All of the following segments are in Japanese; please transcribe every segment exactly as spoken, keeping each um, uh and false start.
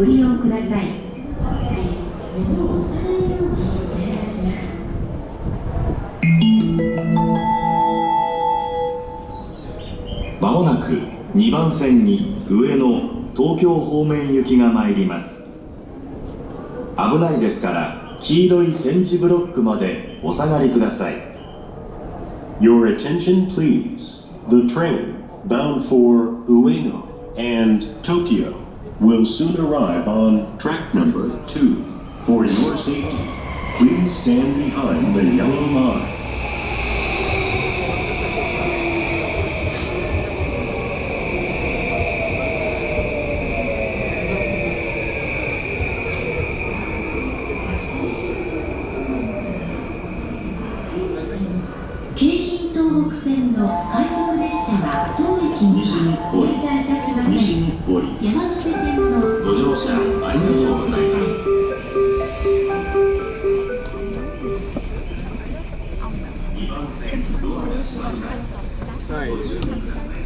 ご利用ください。 まもなくにばん線に上野東京方面行きが参ります。危ないですから黄色い点字ブロックまでお下がりください。 Your attention please. The train bound for Ueno and Tokyo will soon arrive on track number two. For your safety, please stand behind the yellow line. 京浜東北線の快速列車は当駅には停車いたしません。 西日暮里山手線のご乗車ありがとうございます。にばん線ドアが閉まります。ご注意ください。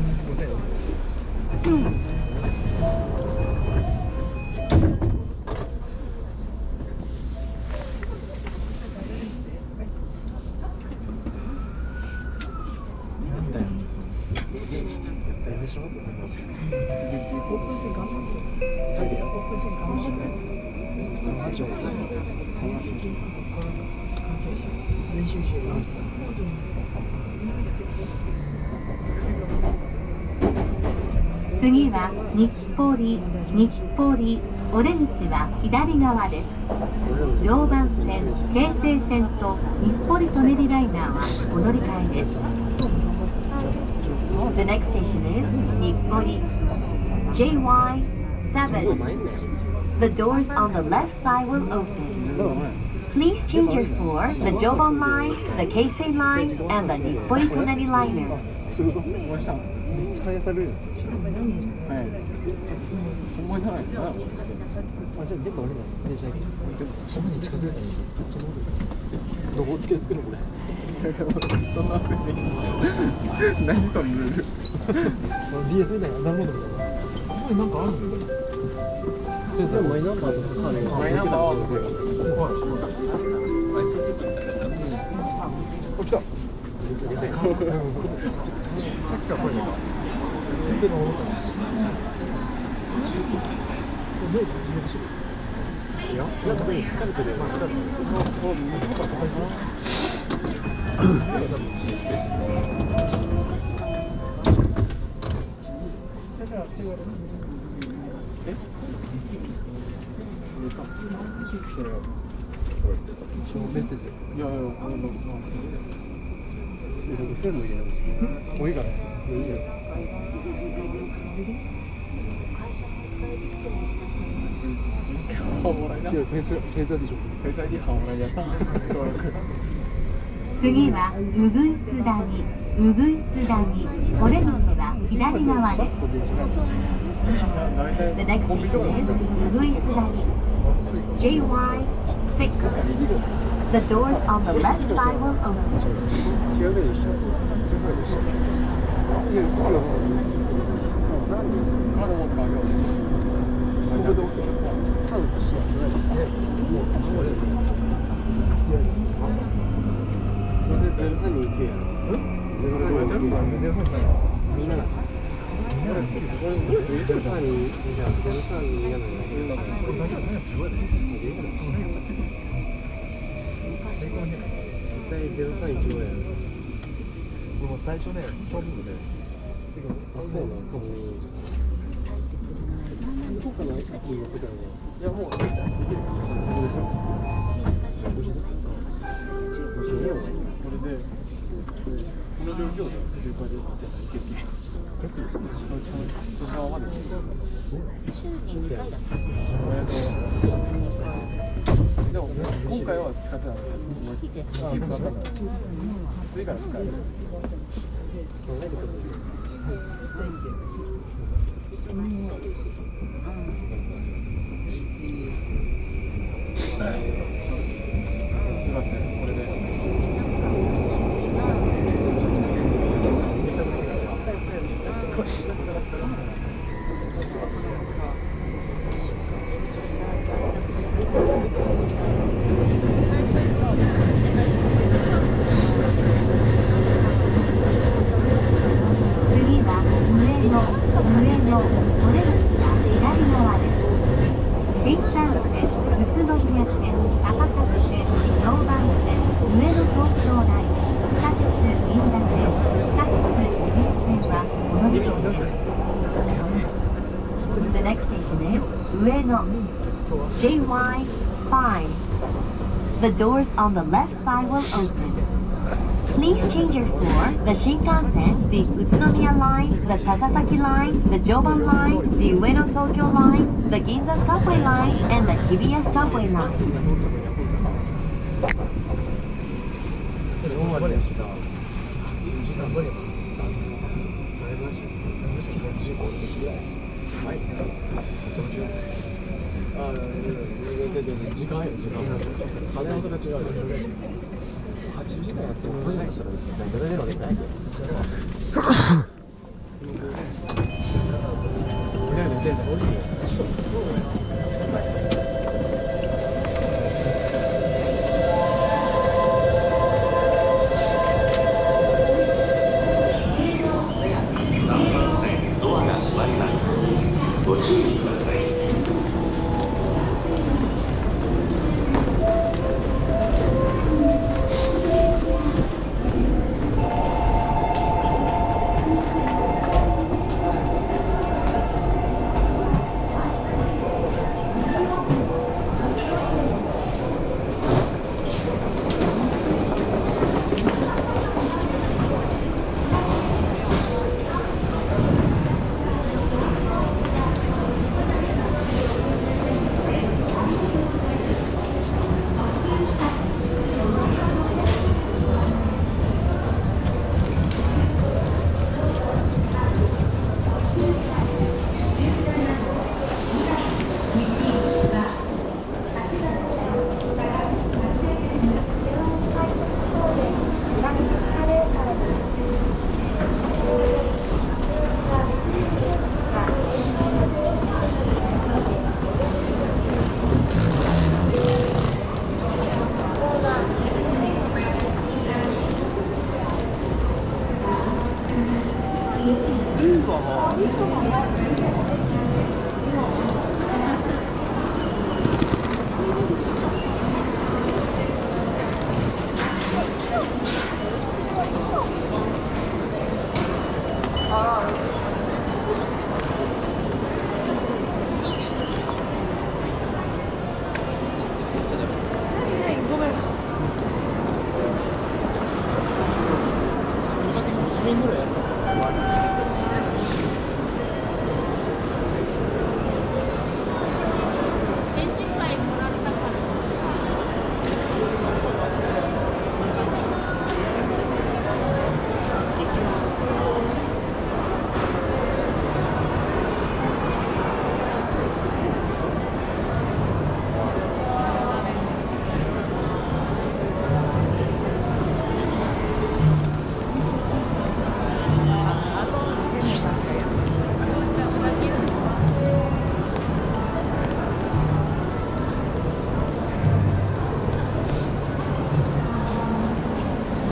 次は日暮里、日暮里、お出口は左側です。常磐線、京成線と日暮里・舎人ライナーはお乗り換えです。The next station is 日暮里 ジェイワイセブン. The doors on the left side will open. Please change your floor, the Joban line, the Keisei line, and the Nippori Tonari liner. めっちゃ速される。はい。思いならないな。あ、じゃあ、でもあれだ。電車行きます。そんなに近づいたのに。どこつけつけるこれ。そんなふうに。何そのルール。ディーエス みたいな、ダウンロードみたいな。これなんかあるんだよ。先生、マイナンバーとかさ、マイナンバーはそこよ。はい。あ、来た。さっきからこれね。でも思ったの。いや、なんかね、疲れてるよ。疲れてる。そう見たかったかな。え？メッセージ。いやいや、これも。え、僕線路入れる。もういいから。いいじゃん。 次はうぐいす谷、うぐいす谷、お出口は左側です。The next station is うぐいす谷 ジェイワイシックス. The doors on the left side will open. まだもう使うよ。僕どうする？多分しない。もうこれ。それでゼロ三に行けや。ゼロ三に行け。ゼロ三に。みんなだ。これゼロ三にじゃゼロ三にじゃない。これ大丈夫ですね。絶対ゼロ三一五や。もう最初ね、勝負で。そうなんそう。どこかの駅に寄ってたのに、いやもうできる。ここでしょ。これでこの状況で中華で行ける。そのままで。週ににかいだった。でも今回は使ってない。あ、使った。次から使える。 Shinkansen Ueno, J Y five. The doors on the left side will open. Please change your floor. The Shinkansen, the Utsunomiya line, the Takasaki line, the Joban line, the Ueno Tokyo line, the Ginza subway line, and the Shibuya subway line. 大割れした数時間後に残念だいぶし無識がいちじかんぐらいはいどうしようああ時間よ時間金はそれ違うよはちじかんやってもはちじかんしたらどれでもできないけど